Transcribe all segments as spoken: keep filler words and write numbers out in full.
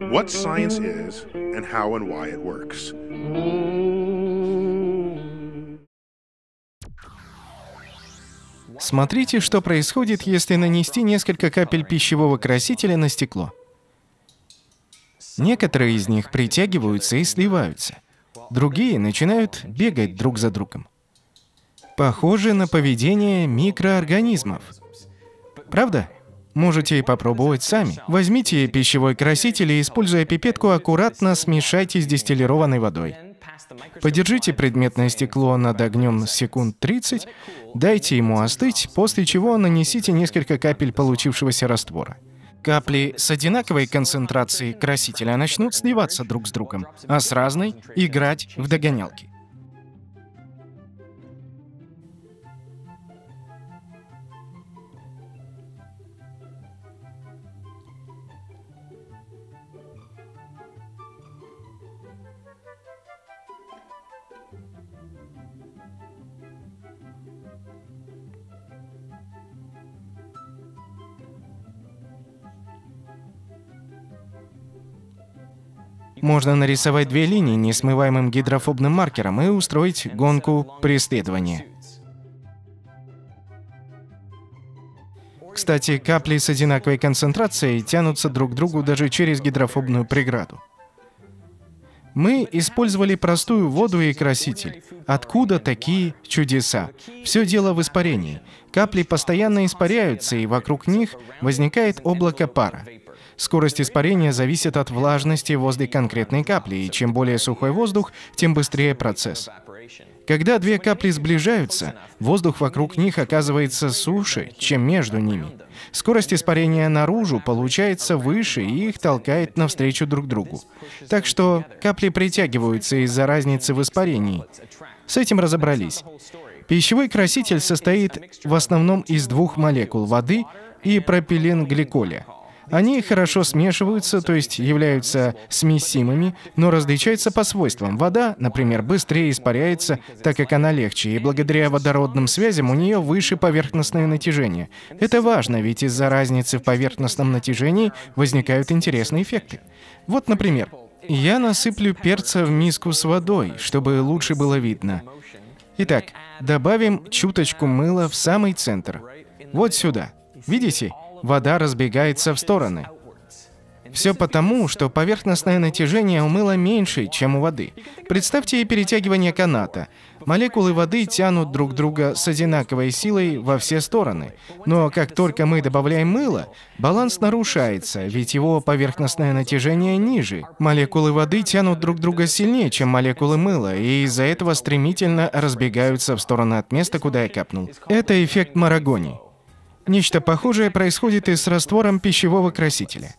what science is and how and why it works. Смотрите, что происходит, если нанести несколько капель пищевого красителя на стекло. Некоторые из них притягиваются и сливаются. Другие начинают бегать друг за другом. Похоже на поведение микроорганизмов. Правда? Можете попробовать сами. Возьмите пищевой краситель и, используя пипетку, аккуратно смешайте с дистиллированной водой. Подержите предметное стекло над огнем секунд тридцать, дайте ему остыть, после чего нанесите несколько капель получившегося раствора. Капли с одинаковой концентрацией красителя начнут сливаться друг с другом, а с разной — играть в догонялки. Можно нарисовать две линии несмываемым гидрофобным маркером и устроить гонку преследования. Кстати, капли с одинаковой концентрацией тянутся друг к другу даже через гидрофобную преграду. Мы использовали простую воду и краситель. Откуда такие чудеса? Все дело в испарении. Капли постоянно испаряются, и вокруг них возникает облако пара. Скорость испарения зависит от влажности возле конкретной капли, и чем более сухой воздух, тем быстрее процесс. Когда две капли сближаются, воздух вокруг них оказывается суше, чем между ними. Скорость испарения наружу получается выше, и их толкает навстречу друг другу. Так что капли притягиваются из-за разницы в испарении. С этим разобрались. Пищевой краситель состоит в основном из двух молекул воды и пропиленгликоля. Они хорошо смешиваются, то есть являются смесимыми, но различаются по свойствам. Вода, например, быстрее испаряется, так как она легче, и благодаря водородным связям у нее выше поверхностное натяжение. Это важно, ведь из-за разницы в поверхностном натяжении возникают интересные эффекты. Вот, например, я насыплю перца в миску с водой, чтобы лучше было видно. Итак, добавим чуточку мыла в самый центр. Вот сюда. Видите? Вода разбегается в стороны. Все потому, что поверхностное натяжение у мыла меньше, чем у воды. Представьте перетягивание каната. Молекулы воды тянут друг друга с одинаковой силой во все стороны. Но как только мы добавляем мыло, баланс нарушается, ведь его поверхностное натяжение ниже. Молекулы воды тянут друг друга сильнее, чем молекулы мыла, и из-за этого стремительно разбегаются в стороны от места, куда я капнул. Это эффект Марагони. Нечто похожее происходит и с раствором пищевого красителя.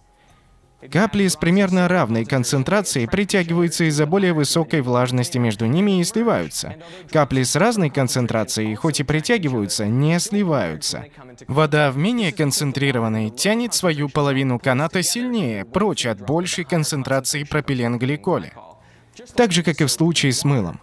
Капли с примерно равной концентрацией притягиваются из-за более высокой влажности между ними и сливаются. Капли с разной концентрацией, хоть и притягиваются, не сливаются. Вода в менее концентрированной тянет свою половину каната сильнее, прочь от большей концентрации пропиленгликоля. Так же, как и в случае с мылом.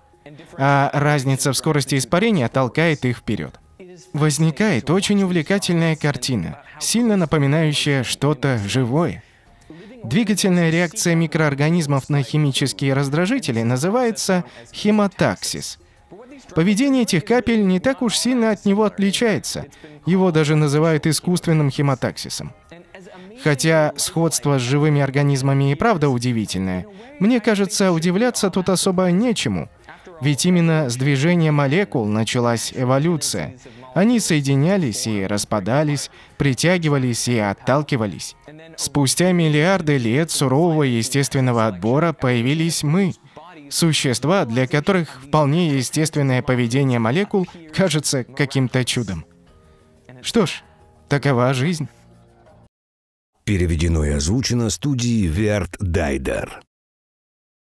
А разница в скорости испарения толкает их вперед. Возникает очень увлекательная картина, сильно напоминающая что-то живое. Двигательная реакция микроорганизмов на химические раздражители называется хемотаксис. Поведение этих капель не так уж сильно от него отличается. Его даже называют искусственным хемотаксисом. Хотя сходство с живыми организмами и правда удивительное, мне кажется, удивляться тут особо нечему. Ведь именно с движения молекул началась эволюция. Они соединялись и распадались, притягивались и отталкивались. Спустя миллиарды лет сурового естественного отбора появились мы. Существа, для которых вполне естественное поведение молекул кажется каким-то чудом. Что ж, такова жизнь. Переведено и озвучено студией Верт Дайдер.